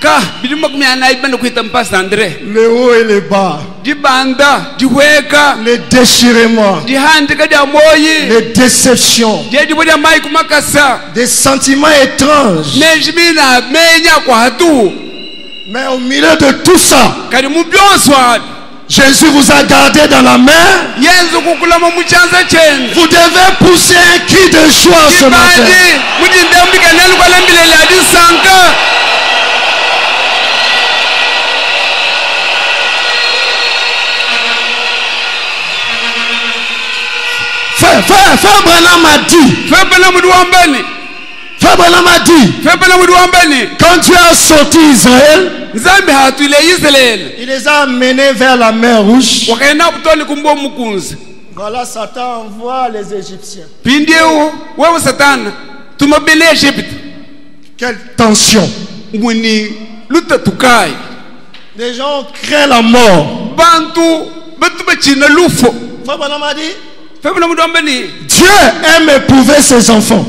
Le haut et le bas. Les déchirements. Les déceptions. Des sentiments étranges. Mais au milieu de tout ça, Jésus vous a gardé dans la main. Vous devez pousser un cri de joie ce matin. Frère, frère, frère Branham m'a dit. Frère Branham m'a dit. Quand Dieu a sorti Israël, il les a amenés vers la mer Rouge. Voilà, Satan envoie les Égyptiens. Quelle tension. Les gens craignent la mort. Frère Branham a dit, Dieu aime éprouver ses enfants.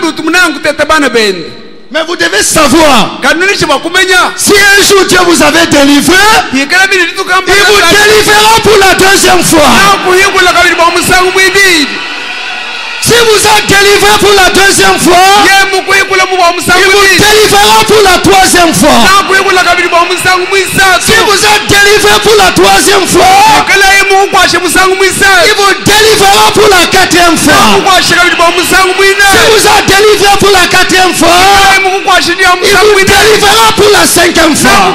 Mais vous devez savoir, si un jour Dieu vous avait délivré, il vous délivrera pour la deuxième fois. Si vous êtes délivré pour la deuxième fois, il vous délivrera pour la troisième fois. Si vous êtes délivré pour la troisième fois, il vous délivrera pour la quatrième fois. Si vous êtes délivré pour la quatrième fois, il vous délivrera pour la cinquième fois.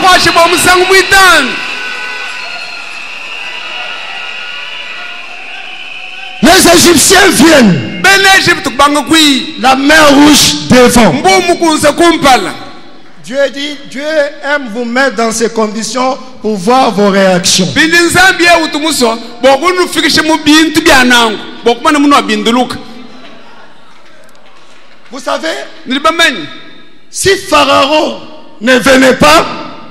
Les Égyptiens viennent. La mer Rouge devant. Dieu dit, Dieu aime vous mettre dans ces conditions pour voir vos réactions. Vous savez, si Pharaon ne venait pas,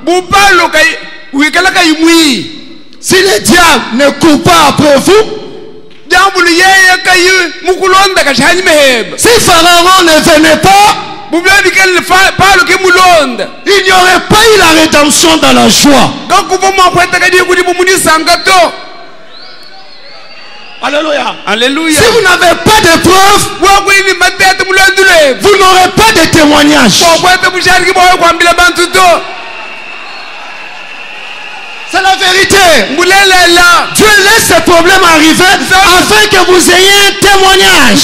si les diables ne courent pas après vous, si Pharaon ne venait pas, il n'y aurait pas eu la rédemption dans la joie. Alléluia. Alléluia. Si vous n'avez pas de preuves, vous n'aurez pas de témoignage. C'est la vérité. Dieu laisse ces problèmes arriver afin que vous ayez un témoignage.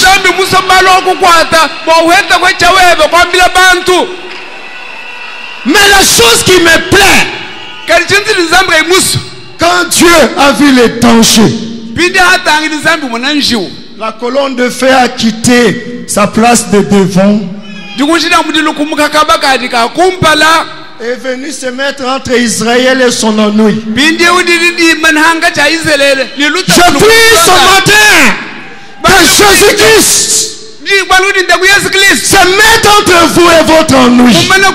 Mais la chose qui me plaît, quand Dieu a vu les dangers, La colonne de feu a quitté sa place de devant et est venu se mettre entre Israël et son ennui. Je prie ce matin que Jésus-Christ se mette entre vous et votre ennui.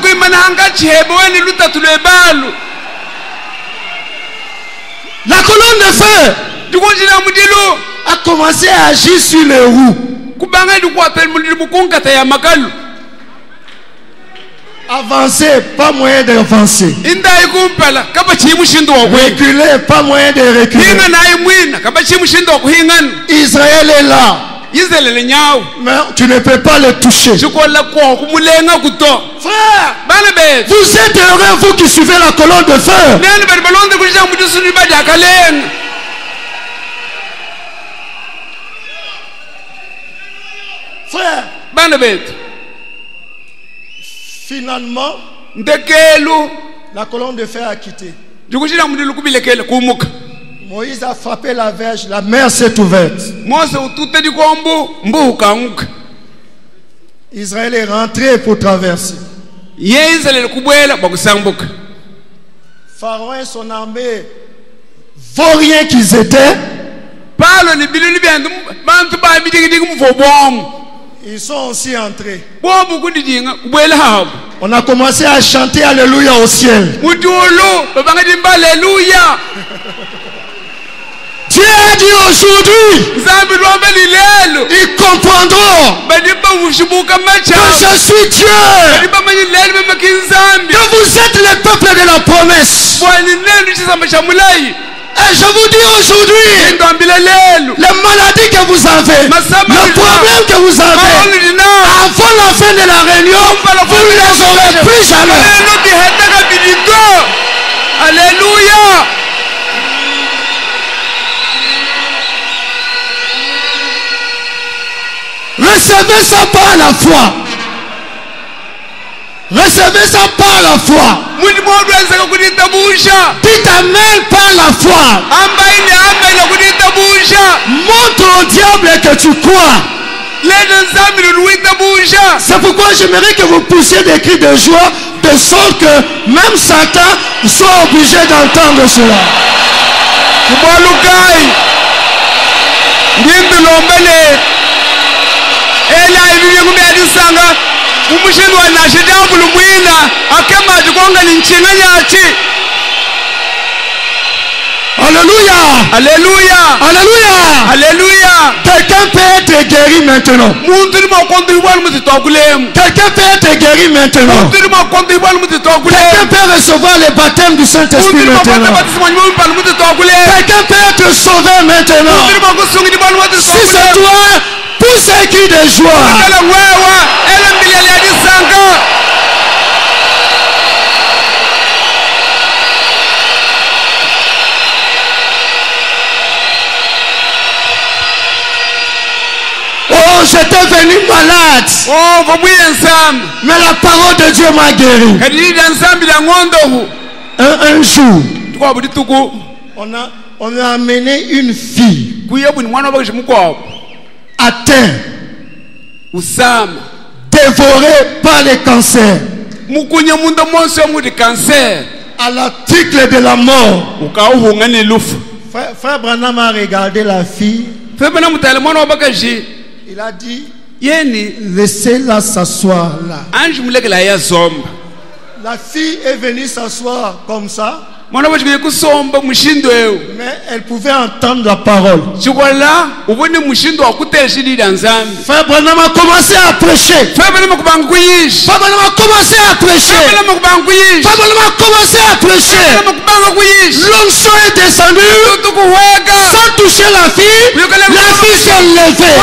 La colonne de feu a commencé à agir sur les roues. Avancer, pas moyen d'avancer. Reculer, pas moyen de reculer. Israël est là. Mais tu ne peux pas le toucher. Frère, vous êtes heureux, vous qui suivez la colonne de feu. Frère, finalement, la colonne de feu a quitté. Moïse a frappé la verge, la mer s'est ouverte. Israël est rentré pour traverser. Pharaon et son armée, vauriens qu'ils étaient, ils sont aussi entrés. On a commencé à chanter Alléluia au ciel. Dieu a dit aujourd'hui, ils comprendront que je suis Dieu, que vous êtes le peuple de la promesse. Et je vous dis aujourd'hui, les maladies que vous avez, le problème que vous avez, avant la fin de la réunion, vous ne les aurez plus jamais. Alléluia. Recevez ça par la foi. Recevez ça par la foi. Dites amen par la foi. Montre au diable que tu crois. C'est pourquoi j'aimerais que vous poussiez des cris de joie de sorte que même Satan soit obligé d'entendre cela. Alléluia. Alléluia. Alléluia. Alléluia. Quelqu'un peut être guéri maintenant. Quelqu'un peut être guéri maintenant. Quelqu'un peut recevoir le baptême du Saint-Esprit maintenant. Quelqu'un peut être sauvé maintenant. Si c'est toi, pousse un cri de joie. Oh, j'étais venu malade. Mais la parole de Dieu m'a guéri. Un, un jour, on a, on a amené une fille atteinte, dévorée par le cancer, à l'article de la mort. Frère, frère Branham a regardé la fille. Il a dit, laissez-la s'asseoir là. La fille est venue s'asseoir comme ça. Mais elle pouvait entendre la parole. Frère Branham a commencé à prêcher. Frère Branham a commencé à prêcher. Frère Branham a commencé à prêcher. L'onction est descendue sans toucher la fille. La fille s'est levée.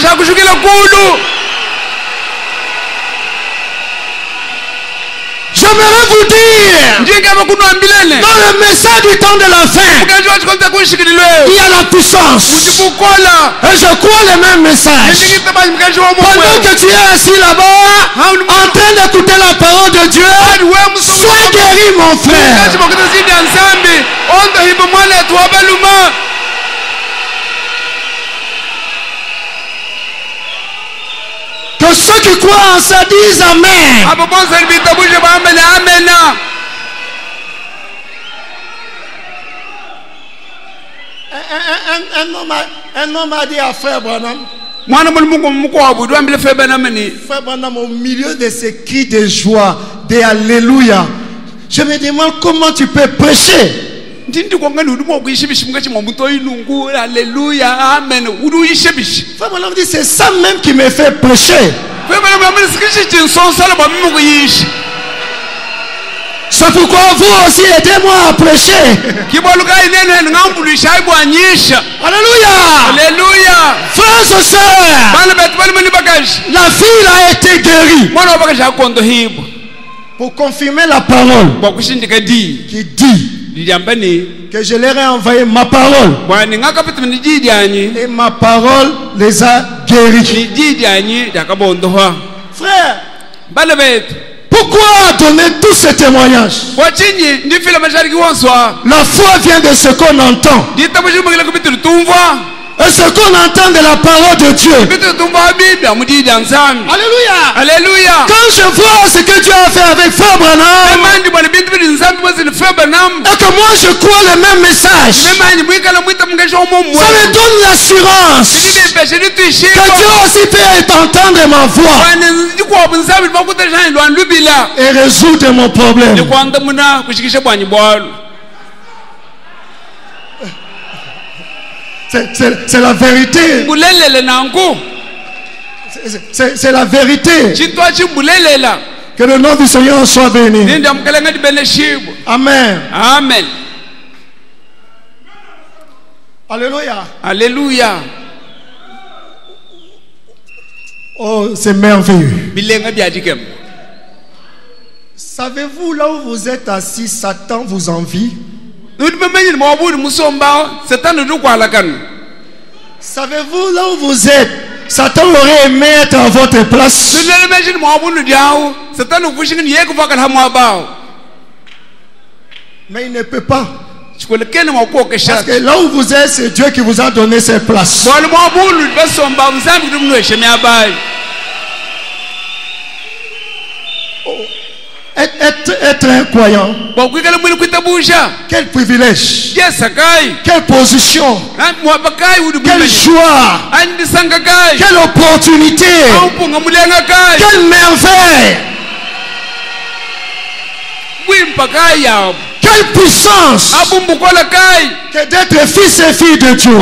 J'aimerais vous dire, dans le message du temps de la fin, il y a la puissance. Et je crois le même message. Pendant que tu es assis là-bas, en train d'écouter la parole de Dieu, sois guéri, mon frère. ceux qui croient en ça disent Amen. Un, un, un, homme a, un homme a dit à Frère Branham, Frère Branham, au milieu de ces cris de joie, de Alléluia, je me demande comment tu peux prêcher. Frère Branham dit, c'est ça même qui me fait prêcher. C'est pourquoi vous aussi aidez-moi à prêcher. Alléluia. Alléluia. Frères et sœurs, la fille a été guérie. Pour confirmer la parole qui dit que je leur ai envoyé ma parole et ma parole les a guéris. Frère, pourquoi donner tous ces témoignages? La foi vient de ce qu'on entend. Et ce qu'on entend de la parole de Dieu. Alléluia. Alléluia. Quand je vois ce que Dieu a fait avec Frère Branham, et que moi je crois le même message, ça me donne l'assurance que Dieu aussi peut entendre ma voix et résoudre mon problème. C'est la vérité. C'est la vérité. Que le nom du Seigneur soit béni. Amen. Amen. Alléluia. Alléluia. Oh, c'est merveilleux. Savez-vous, là où vous êtes assis, Satan vous envie? Savez-vous, là où vous êtes, Satan aurait aimé être à votre place. Mais il ne peut pas. Parce que là où vous êtes, c'est Dieu qui vous a donné cette place. Être, être, être un croyant, quel privilège, quelle position, quelle joie, quelle opportunité, quelle merveille, quelle puissance que d'être fils et fille de Dieu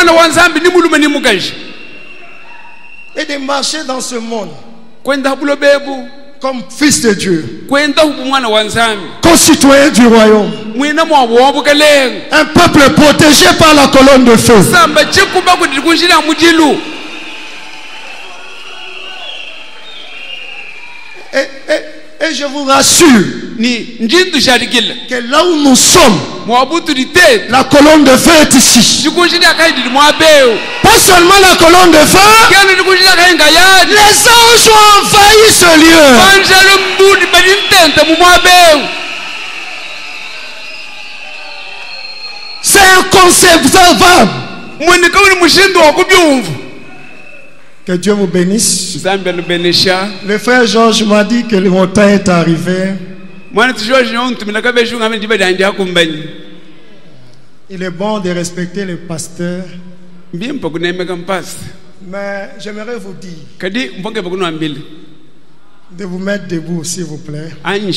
et de marcher dans ce monde comme fils de Dieu, concitoyen du royaume, un peuple protégé par la colonne de feu. Et, et, et je vous rassure que là où nous sommes, la colonne de feu est ici. Pas seulement la colonne de feu, les anges ont envahi ce lieu. C'est inconcevable. Que Dieu vous bénisse. Le frère Georges m'a dit que le montagne est arrivé. Il est bon de respecter les pasteurs. Mais j'aimerais vous dire de vous mettre debout, s'il vous plaît.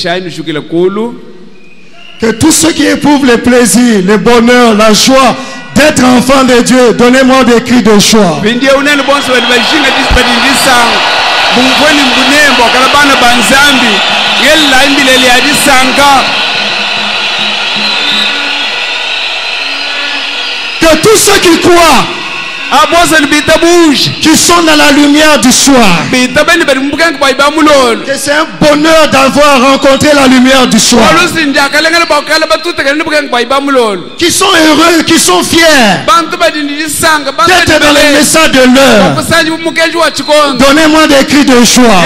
Que tous ceux qui éprouvent le plaisir, le bonheur, la joie d'être enfant de Dieu, donnez-moi des cris de joie. Que tous ceux qui croient, qui sont dans la lumière du soir, que c'est un bonheur d'avoir rencontré la lumière du soir, qui sont heureux, qui sont fiers d'être dans le message de l'heure. Donnez-moi des cris de joie.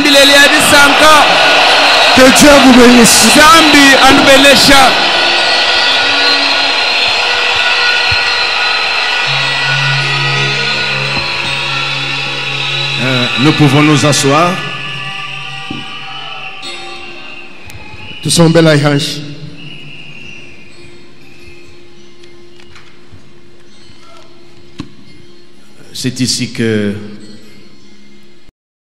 Que Dieu vous bénisse. Uh, Nous pouvons nous asseoir. C'est ici que